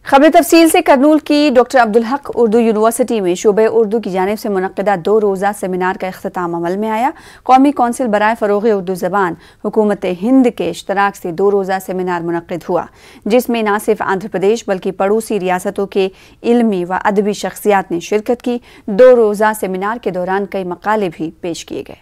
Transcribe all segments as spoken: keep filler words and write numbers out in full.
खबर तफसील से करनूल की डॉक्टर अब्दुल हक उर्दू यूनिवर्सिटी में शोबे उर्दू की जानिब से मुनक्किदा दो रोज़ा सेमिनार का इख्तिताम अमल में आया। कौमी कौंसिल बराए फ़रोग़ उर्दू ज़बान हुकूमत हिंद के इश्तराक से दो रोज़ा सेमिनार मुनक्किद हुआ, जिसमें न सिर्फ आंध्र प्रदेश बल्कि पड़ोसी रियासतों के इल्मी व अदबी शख्सियात ने शिरकत की। दो रोज़ा सेमिनार के दौरान कई मकाले भी पेश किए गए।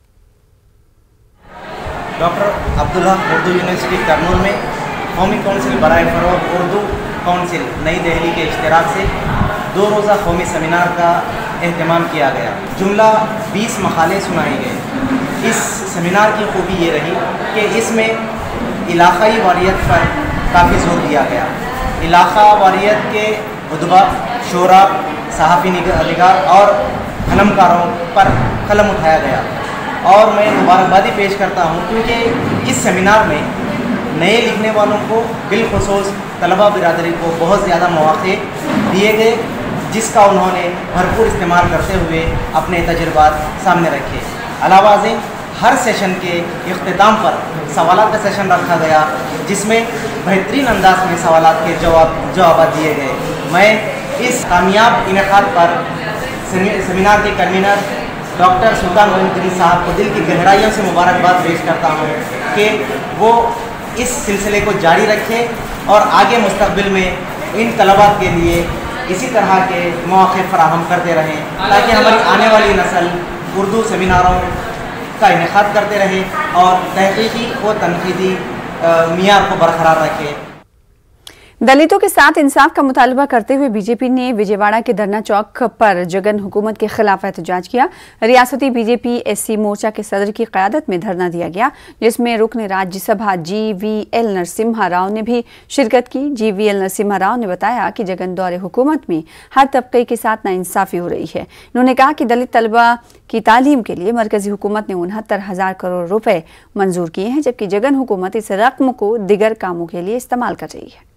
डॉक्टर अब्दुल हक उर्दू यूनिवर्सिटी करनूल में कौमी कौंसिल बराए फ़रोग़ उर्दू काउंसिल नई दिल्ली के इश्तिराक से दो रोज़ा कौमी सेमिनार का एहतमाम किया गया। जुमला बीस मकाले सुनाए गए। इस सेमिनार की खूबी ये रही कि इसमें इलाक़ाई वारियत पर काफ़ी जोर दिया गया। इलाक़ा वारियत के उदबा, शोरा, सहाफ़ी निगार और कलमकारों पर कलम उठाया गया। और मैं मुबारकबादी पेश करता हूँ क्योंकि इस सेमिनार में नए लिखने वालों को बिलखुसूस तलबा बिरादरी को बहुत ज़्यादा मौक़े दिए गए, जिसका उन्होंने भरपूर इस्तेमाल करते हुए अपने तजुर्बात सामने रखे। अलावा से हर सेशन के इख्तिताम पर सवालात का सेशन रखा गया, जिसमें बेहतरीन अंदाज में सवालात के जवाब जवाब दिए गए। मैं इस कामयाब इनेकाद पर सेमिनार के कन्वीनर डॉक्टर सुल्तान मोइनुद्दीन साहब को दिल की गहराइयों से मुबारकबाद पेश करता हूँ कि वो इस सिलसिले को जारी रखें और आगे मुस्तक़बिल में इन तलबा के लिए इसी तरह के मौक़े फराहम करते रहें, ताकि हमारी आने वाली नस्ल उर्दू सेमिनारों का इनेकाद करते रहे और तहक़ीक़ी व तनक़ीदी मियार को बरकरार रखे। दलितों के साथ इंसाफ का मुतालबा करते हुए बीजेपी ने विजयवाड़ा के धरना चौक पर जगन हुकूमत के खिलाफ एहतजाज किया। रियासती बीजेपी एससी मोर्चा के सदर की क़यादत में धरना दिया गया, जिसमें रुकन Rajya Sabha G V L Narasimha Rao ने भी शिरकत की। G V L Narasimha Rao ने बताया कि जगन दौरे हुकूमत में हर तबके के साथ नाइंसाफ़ी हो रही है। उन्होंने कहा कि दलित तलबा की तालीम के लिए मरकजी हुकूमत ने उनहत्तर हजार करोड़ रुपए मंजूर किए हैं, जबकि जगन हुकूमत इस रकम को दिगर कामों के लिए इस्तेमाल कर रही है।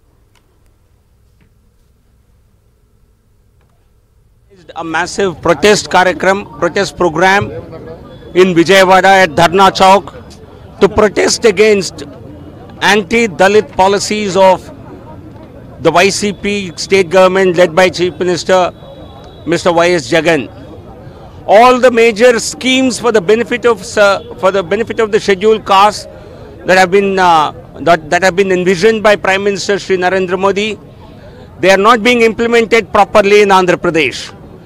A massive protest karyakram, protest program in Vijayawada at Dharna Chowk to protest against anti-Dalit policies of the Y C P state government led by Chief Minister Mister Y S Jagan. All the major schemes for the benefit of uh, for the benefit of the scheduled caste that have been uh, that, that have been envisioned by Prime Minister Shri Narendra Modi, they are not being implemented properly in Andhra Pradesh.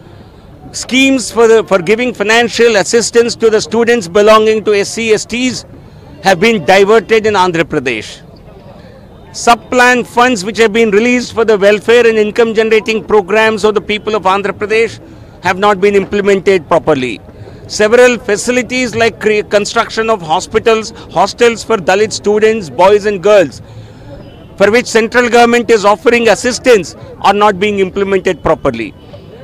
Schemes for, the, for giving financial assistance to the students belonging to S C S Ts have been diverted in Andhra Pradesh. Sub-plan funds which have been released for the welfare and income generating programs of the people of Andhra Pradesh have not been implemented properly. Several facilities like construction of hospitals, hostels for Dalit students, boys and girls, for which central government is offering assistance, are not being implemented properly.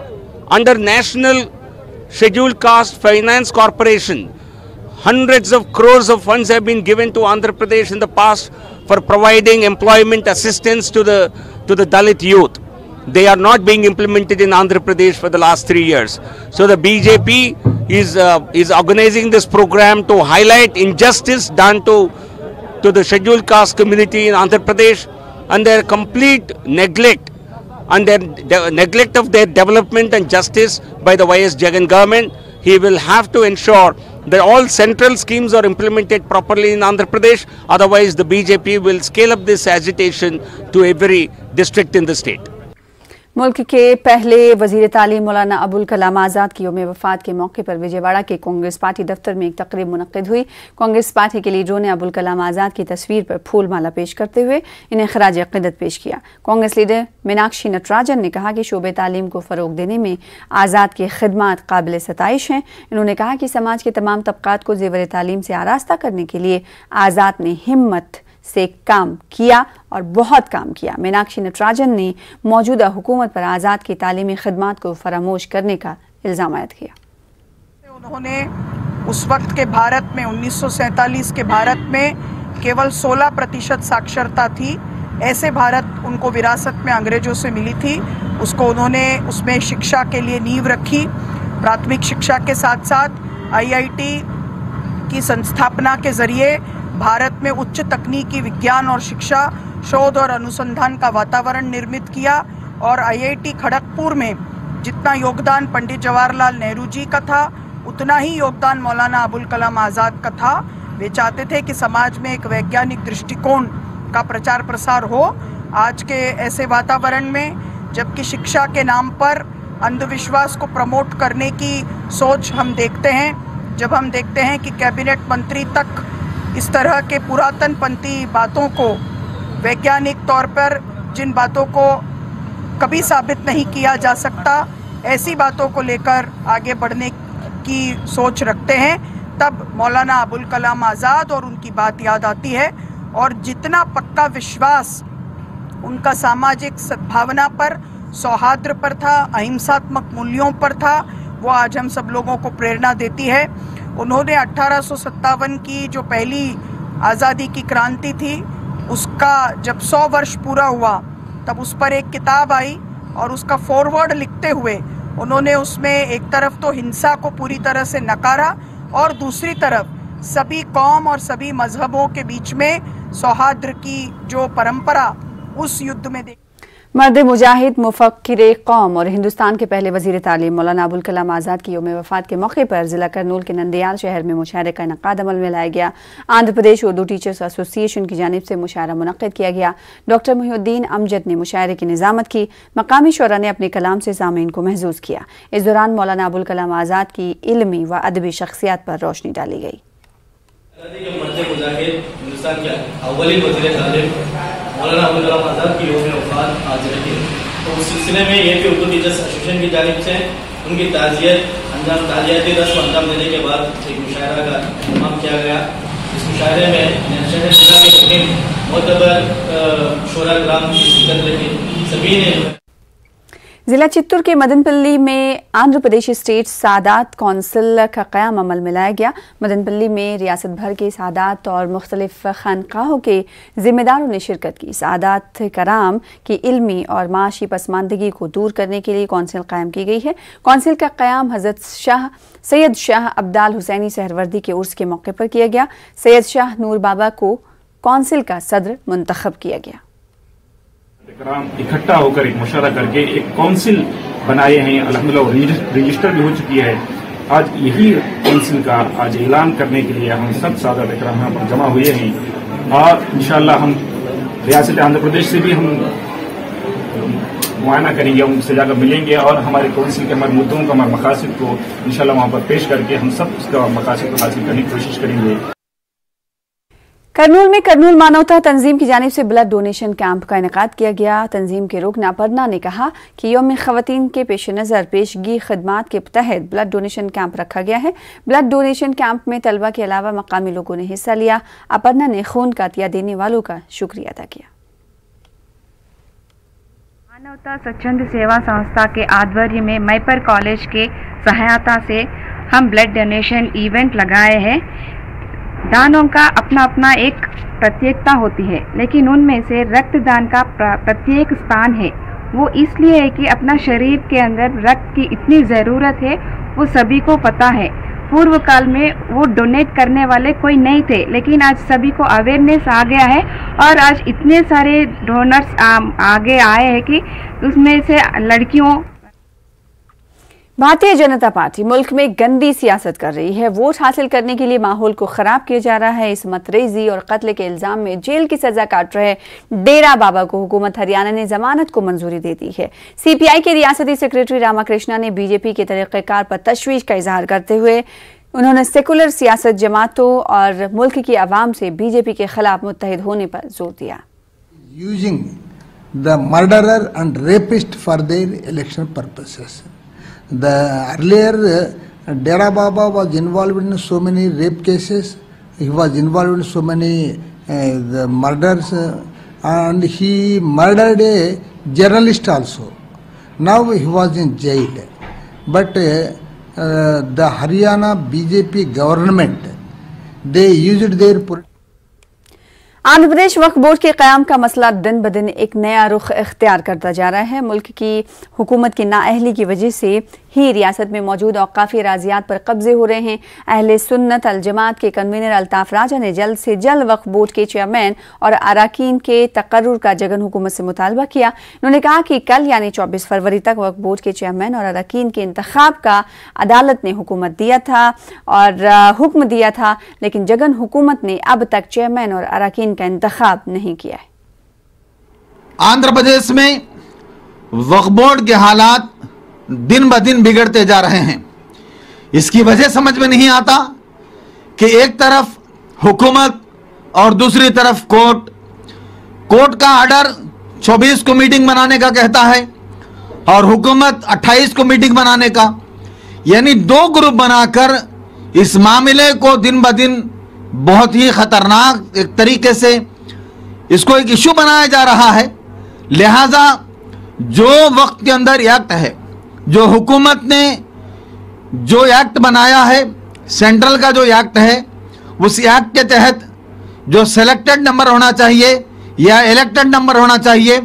Under National Scheduled Caste Finance Corporation, hundreds of crores of funds have been given to Andhra Pradesh in the past for providing employment assistance to the to the Dalit youth. They are not being implemented in Andhra Pradesh for the last three years. So the B J P is uh, is organizing this program to highlight injustice done to to the scheduled caste community in Andhra Pradesh and their complete neglect and their de neglect of their development and justice by the Y S Jagan government. He will have to ensure that all central schemes are implemented properly in Andhra Pradesh. Otherwise, the B J P will scale up this agitation to every district in the state. मुल्क के पहले वज़ीर तालीम मौलाना अबुल कलाम आज़ाद की यौम वफ़ात के मौके पर विजयवाड़ा के कांग्रेस पार्टी दफ्तर में एक तकरीब मुनक्किद हुई। कांग्रेस पार्टी के लीडरों ने अबुल कलाम आज़ाद की तस्वीर पर फूल माला पेश करते हुए इन्हें खराज अक़ीदत पेश किया। कांग्रेस लीडर मीनाक्षी नटराजन ने कहा कि शोबे तालीम को फ़रोग़ देने में आज़ाद की खिदमत काबिल सताइश हैं। इन्होंने कहा कि समाज के तमाम तबक़ात को ज़ेवर तालीम से आरास्ता करने के लिए आज़ाद ने हिम्मत से काम किया और बहुत काम किया। मीनाक्षी नटराजन ने मौजूदा हुकूमत पर आज़ाद की तालीमी खिदमत को फरामोश करने का इल्ज़ाम आयद किया। उन्होंने उस वक्त के भारत में उन्नीस सौ सैंतालीस के भारत में केवल सोलह प्रतिशत साक्षरता थी। ऐसे भारत उनको विरासत में अंग्रेजों से मिली थी। उसको उन्होंने उसमें शिक्षा के लिए नींव रखी। प्राथमिक शिक्षा के साथ साथ आई आई टी की संस्थापना के जरिए भारत में उच्च तकनीकी विज्ञान और शिक्षा शोध और अनुसंधान का वातावरण निर्मित किया और आई आई टी खड़गपुर में जितना योगदान पंडित जवाहरलाल नेहरू जी का था उतना ही योगदान मौलाना अबुल कलाम आज़ाद का था। वे चाहते थे कि समाज में एक वैज्ञानिक दृष्टिकोण का प्रचार प्रसार हो। आज के ऐसे वातावरण में जबकि शिक्षा के नाम पर अंधविश्वास को प्रमोट करने की सोच हम देखते हैं, जब हम देखते हैं कि कैबिनेट मंत्री तक इस तरह के पुरातनपंथी बातों को, वैज्ञानिक तौर पर जिन बातों को कभी साबित नहीं किया जा सकता, ऐसी बातों को लेकर आगे बढ़ने की सोच रखते हैं, तब मौलाना अबुल कलाम आज़ाद और उनकी बात याद आती है। और जितना पक्का विश्वास उनका सामाजिक सद्भावना पर, सौहार्द पर था, अहिंसात्मक मूल्यों पर था, वो आज हम सब लोगों को प्रेरणा देती है। उन्होंने अठारह सौ सत्तावन की जो पहली आज़ादी की क्रांति थी उसका जब सौ वर्ष पूरा हुआ तब उस पर एक किताब आई और उसका फॉरवर्ड लिखते हुए उन्होंने उसमें एक तरफ तो हिंसा को पूरी तरह से नकारा और दूसरी तरफ सभी कौम और सभी मजहबों के बीच में सौहार्द की जो परंपरा उस युद्ध में देखी। मर्द मुजाहिद, मुफक्किर कौम और हिंदुस्तान के पहले वजीर तालीम मौलाना अबुल कलाम आज़ाद की यौम वफ़ात के मौके पर जिला करनूल के नंदियाल शहर में मुशायरे का इनकाद अमल में लाया गया। आंध्र प्रदेश उर्दू टीचर्स एसोसिएशन की जानिब से मुशायरा मुनक्किद किया गया। डॉक्टर मुहिउद्दीन अमजद ने मुशायरे की निज़ामत की। मकामी शुरा ने अपने कलाम से सामीन को महजूज किया। इस दौरान मौलाना अबुल कलाम आज़ाद की इल्मी व अदबी शख्सियत पर रोशनी डाली गई। मौलाना अबुल कलाम आज़ाद की यौम वफ़ात आज रखी है, तो उस सिलसिले में ये भी उर्दू टीचर्स एसोसिएशन की जानिब से उनकी ताज़ियत अंजाम ताज़ियती रस्म अंजाम देने के बाद एक मुशायरा का इंतज़ाम किया गया। इस मुशायरे में शहर जिला के मुहिम मोतबर शोरा कराम की शिरकत रखी। सभी ने जिला चित्तूर के मदनपल्ली में आंध्र प्रदेश स्टेट सादात कौंसिल का क़याम अमल में लाया गया। मदनपल्ली में रियासत भर के सादात और मुख्तलिफ खानकाहों के ज़िम्मेदारों ने शिरकत की। सादात कराम की इल्मी और माशी पसमानदगी को दूर करने के लिए कौंसिल कायम की गई है। कौंसिल का क़याम हज़रत शाह सैयद शाह अब्दाल हुसैनी सहरवर्दी के उर्स के मौके पर किया गया। सैयद शाह नूर बाबा को कौंसिल का सदर मुंतखब किया गया। इकट्ठा होकर एक मुशावरा करके एक काउंसिल बनाए हैं, अल्हम्दुलिल्लाह रजिस्टर भी हो चुकी है। आज यही काउंसिल का आज ऐलान करने के लिए हम सब सादात इकराम यहाँ पर जमा हुए हैं और इंशाअल्लाह हम रियासत आंध्र प्रदेश से भी हम मुआयना करेंगे, उनसे जाकर मिलेंगे और हमारे काउंसिल के हमारे मुद्दों को, हमारे मकासद को इंशाअल्लाह वहाँ पर पेश करके हम सब उसका मकासद को हासिल करने की कोशिश करेंगे। करनूल में करनूल मानवता तंजीम की जानिब से ब्लड डोनेशन कैंप का इनेकाद किया गया। तंजीम के रुकन अपर्णा ने कहा कि यौम ख़वातीन के पेश नज़र पेशगी खदमात के तहत ब्लड डोनेशन कैंप रखा गया है। ब्लड डोनेशन कैंप में तलबा के अलावा मकामी लोगों ने हिस्सा लिया। अपर्णा ने खून का अतिया देने वालों का शुक्रिया अदा किया। मानवता स्वच्छंद सेवा संस्था के आध्वर्य में मैपर कॉलेज के सहायता से हम ब्लड डोनेशन इवेंट लगाए हैं। दानों का अपना अपना एक प्रत्येकता होती है, लेकिन उनमें से रक्तदान का प्रत्येक स्थान है। वो इसलिए है कि अपना शरीर के अंदर रक्त की इतनी ज़रूरत है, वो सभी को पता है। पूर्व काल में वो डोनेट करने वाले कोई नहीं थे, लेकिन आज सभी को अवेयरनेस आ गया है और आज इतने सारे डोनर्स आगे आए हैं कि उसमें से लड़कियों। भारतीय जनता पार्टी मुल्क में गंदी सियासत कर रही है। वोट हासिल करने के लिए माहौल को खराब किया जा रहा है। इस मतरेजी और कत्ल के इल्जाम में जेल की सजा काट रहे डेरा बाबा को हुकूमत हरियाणा ने जमानत को मंजूरी दे दी है। सीपीआई के रियासती सेक्रेटरी रामाकृष्णा ने बीजेपी के तरीक़ेकार पर तशवीश का इजहार करते हुए उन्होंने सेकुलर सियासत जमातों और मुल्क की आवाम से बीजेपी के खिलाफ मुत्तहिद होने पर जोर दिया। Using the murderer and rapist for their election purposes. The earlier uh, Dera Baba was involved in so many rape cases. He was involved in so many uh, the murders, uh, and he murdered a journalist also. Now he was in jail. But uh, uh, the Haryana B J P government, they used their Andhra Pradesh वक्फ board के क़याम का मसला दिन ब दिन एक नया रुख इख्तियार करता जा रहा है। मुल्क की हुकूमत की नाअहली की वजह से ही रियासत में मौजूद औकाफी अराजियात पर कब्जे हो रहे हैं। अहले सुन्नत अल जमात के कन्वीनर अल्ताफ राजा ने जल्द से जल्द वक्फ बोर्ड के चेयरमैन और अराकीन के तकर्रुर का जगन हुकूमत से मुतालबा किया। उन्होंने कहा कि कल यानी चौबीस फरवरी तक वक्फ बोर्ड के चेयरमैन और अराकीन के इंतखाब का अदालत ने हुकूमत दिया था और हुक्म दिया था, लेकिन जगन हुकूमत ने अब तक चेयरमैन और अराकीन का इंतखाब नहीं किया है। आंध्र प्रदेश में वक्फ बोर्ड के हालात दिन ब दिन बिगड़ते जा रहे हैं। इसकी वजह समझ में नहीं आता कि एक तरफ हुकूमत और दूसरी तरफ कोर्ट कोर्ट का ऑर्डर चौबीस को मीटिंग बनाने का कहता है और हुकूमत अट्ठाईस को मीटिंग बनाने का, यानी दो ग्रुप बनाकर इस मामले को दिन ब दिन बहुत ही खतरनाक एक तरीके से इसको एक इशू बनाया जा रहा है। लिहाजा जो वक्त के अंदर एक्ट है, जो हुकूमत ने जो एक्ट बनाया है, सेंट्रल का जो एक्ट है, उस एक्ट के तहत जो सिलेक्टेड नंबर होना चाहिए या इलेक्टेड नंबर होना चाहिए,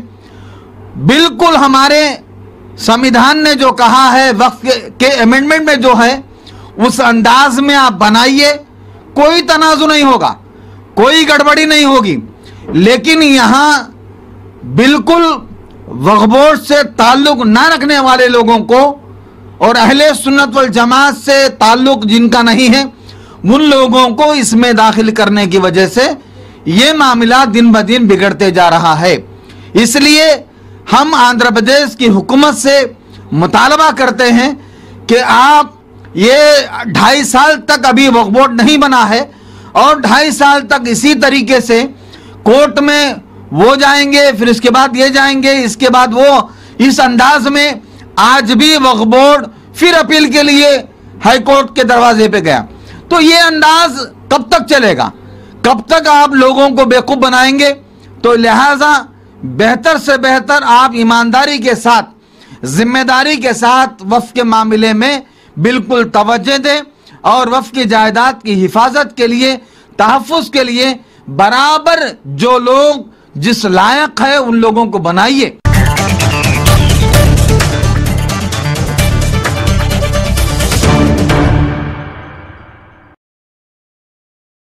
बिल्कुल हमारे संविधान ने जो कहा है वक्त के अमेंडमेंट में जो है उस अंदाज में आप बनाइए, कोई तनाज़ु नहीं होगा, कोई गड़बड़ी नहीं होगी। लेकिन यहां बिल्कुल वक्फ बोर्ड से ताल्लुक ना रखने वाले लोगों को और अहले सुन्नत वल जमात से ताल्लुक जिनका नहीं है, उन लोगों को इसमें दाखिल करने की वजह से ये मामला दिन ब दिन बिगड़ते जा रहा है। इसलिए हम आंध्र प्रदेश की हुकूमत से मुतालबा करते हैं कि आप ये ढाई साल तक अभी वक्फ बोर्ड नहीं बना है और ढाई साल तक इसी तरीके से कोर्ट में वो जाएंगे, फिर इसके बाद ये जाएंगे, इसके बाद वो, इस अंदाज में आज भी वक्फ बोर्ड फिर अपील के लिए हाई कोर्ट के दरवाजे पे गया। तो ये अंदाज कब तक चलेगा? कब तक आप लोगों को बेवकूफ बनाएंगे? तो लिहाजा बेहतर से बेहतर आप ईमानदारी के साथ, जिम्मेदारी के साथ वक्फ के मामले में बिल्कुल तवज्जो दें और वक्फ की जायदाद की हिफाजत के लिए, तहफ़्फ़ुज़ के लिए बराबर जो लोग जिस लायक है उन लोगों को बनाइए।